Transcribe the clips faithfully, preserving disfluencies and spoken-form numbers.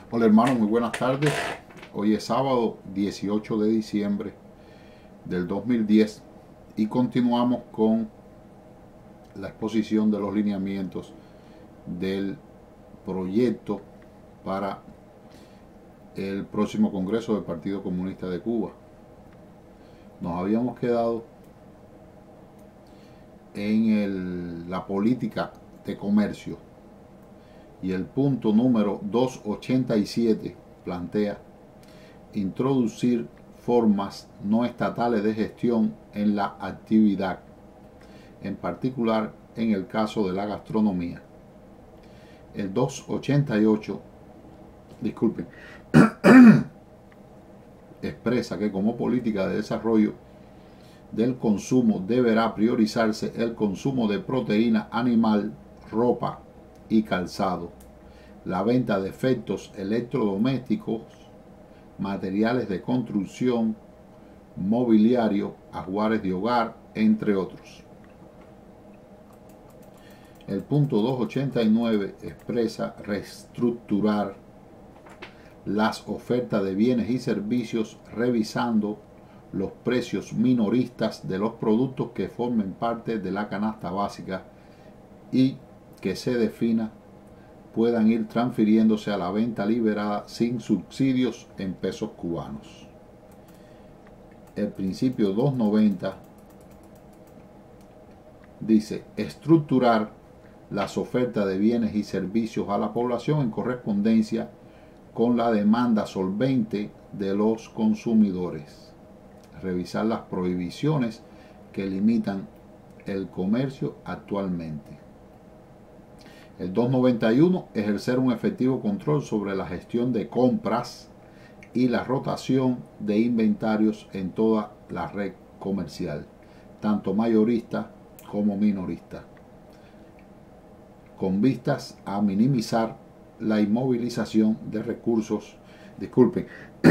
Hola hermanos, muy buenas tardes. Hoy es sábado dieciocho de diciembre del dos mil diez y continuamos con la exposición de los lineamientos del proyecto para el próximo Congreso del Partido Comunista de Cuba. Nos habíamos quedado en el, la política de comercio y el punto número doscientos ochenta y siete plantea introducir formas no estatales de gestión en la actividad, en particular en el caso de la gastronomía. El doscientos ochenta y ocho, disculpen, expresa que como política de desarrollo del consumo deberá priorizarse el consumo de proteína animal, ropa y calzado, la venta de efectos electrodomésticos, materiales de construcción, mobiliario, ajuares de hogar, entre otros. El punto doscientos ochenta y nueve expresa reestructurar las ofertas de bienes y servicios revisando los precios minoristas de los productos que formen parte de la canasta básica y que se defina puedan ir transfiriéndose a la venta liberada sin subsidios en pesos cubanos. El principio doscientos noventa dice estructurar las ofertas de bienes y servicios a la población en correspondencia con la demanda solvente de los consumidores. Revisar las prohibiciones que limitan el comercio actualmente. El doscientos noventa y uno, ejercer un efectivo control sobre la gestión de compras y la rotación de inventarios en toda la red comercial, tanto mayorista como minorista, con vistas a minimizar la inmovilización de recursos, disculpen,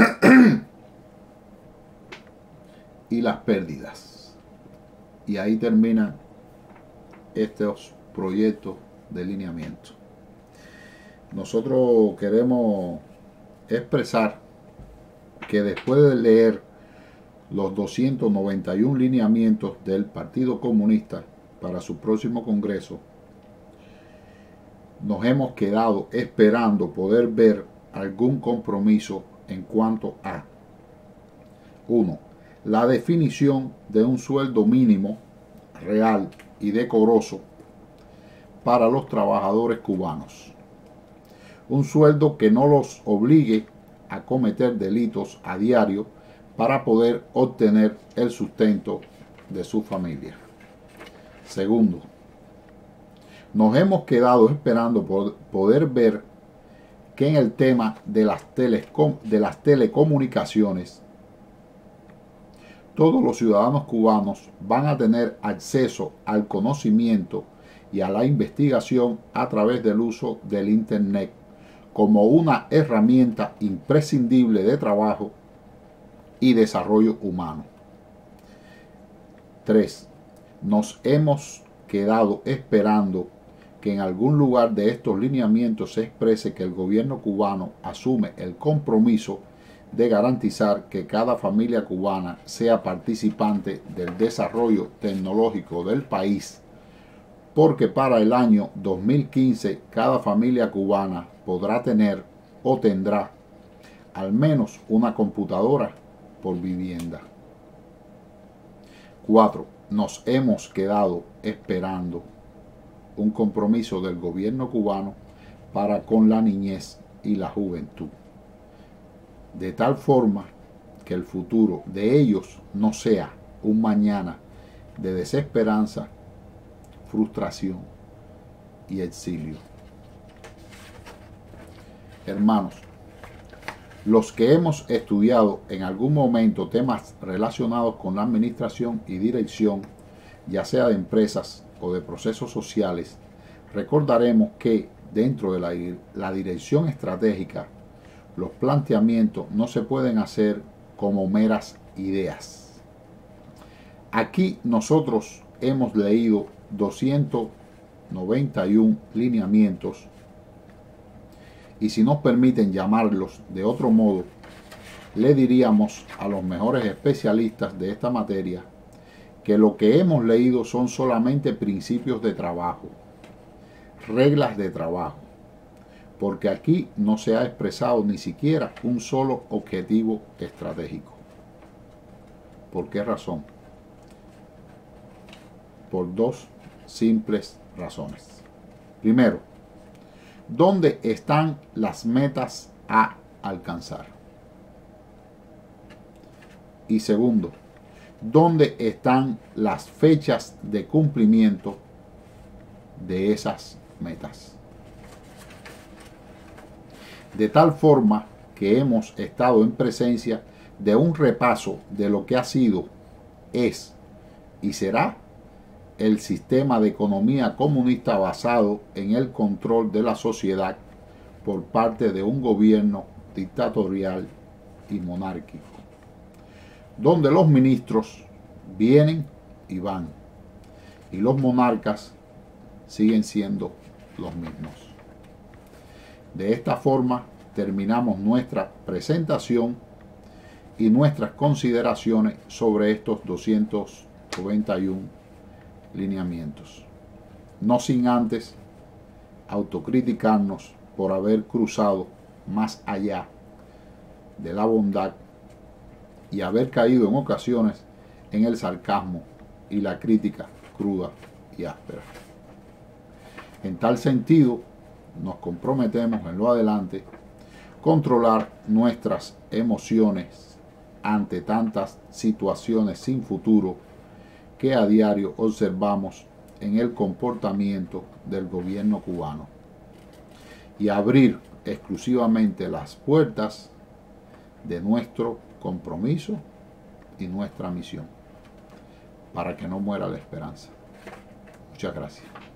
y las pérdidas. Y ahí terminan estos proyectos de lineamiento. Nosotros queremos expresar que después de leer los doscientos noventa y uno lineamientos del Partido Comunista para su próximo Congreso, nos hemos quedado esperando poder ver algún compromiso en cuanto a uno. La definición de un sueldo mínimo real y decoroso para los trabajadores cubanos. Un sueldo que no los obligue a cometer delitos a diario para poder obtener el sustento de su familia. Segundo, nos hemos quedado esperando por poder ver que en el tema de las, telecom, de las telecomunicaciones, todos los ciudadanos cubanos van a tener acceso al conocimiento y a la investigación a través del uso del Internet como una herramienta imprescindible de trabajo y desarrollo humano. tres. Nos hemos quedado esperando que en algún lugar de estos lineamientos se exprese que el gobierno cubano asume el compromiso de garantizar que cada familia cubana sea participante del desarrollo tecnológico del país, porque para el año dos mil quince cada familia cubana podrá tener o tendrá al menos una computadora por vivienda. cuatro. Nos hemos quedado esperando un compromiso del gobierno cubano para con la niñez y la juventud, de tal forma que el futuro de ellos no sea un mañana de desesperanza, frustración y exilio. Hermanos, los que hemos estudiado en algún momento temas relacionados con la administración y dirección, ya sea de empresas o de procesos sociales, recordaremos que dentro de la, la dirección estratégica, los planteamientos no se pueden hacer como meras ideas. Aquí nosotros hemos leído doscientos noventa y uno lineamientos y si nos permiten llamarlos de otro modo, le diríamos a los mejores especialistas de esta materia que lo que hemos leído son solamente principios de trabajo, reglas de trabajo, porque aquí no se ha expresado ni siquiera un solo objetivo estratégico. ¿Por qué razón? Por dos simples razones. Primero, ¿dónde están las metas a alcanzar? Y segundo, ¿dónde están las fechas de cumplimiento de esas metas? De tal forma que hemos estado en presencia de un repaso de lo que ha sido, es y será el sistema de economía comunista basado en el control de la sociedad por parte de un gobierno dictatorial y monárquico, donde los ministros vienen y van y los monarcas siguen siendo los mismos. De esta forma terminamos nuestra presentación y nuestras consideraciones sobre estos doscientos noventa y uno lineamientos, no sin antes autocriticarnos por haber cruzado más allá de la bondad y haber caído en ocasiones en el sarcasmo y la crítica cruda y áspera. En tal sentido, nos comprometemos en lo adelante controlar nuestras emociones ante tantas situaciones sin futuro que a diario observamos en el comportamiento del gobierno cubano y abrir exclusivamente las puertas de nuestro compromiso y nuestra misión para que no muera la esperanza. Muchas gracias.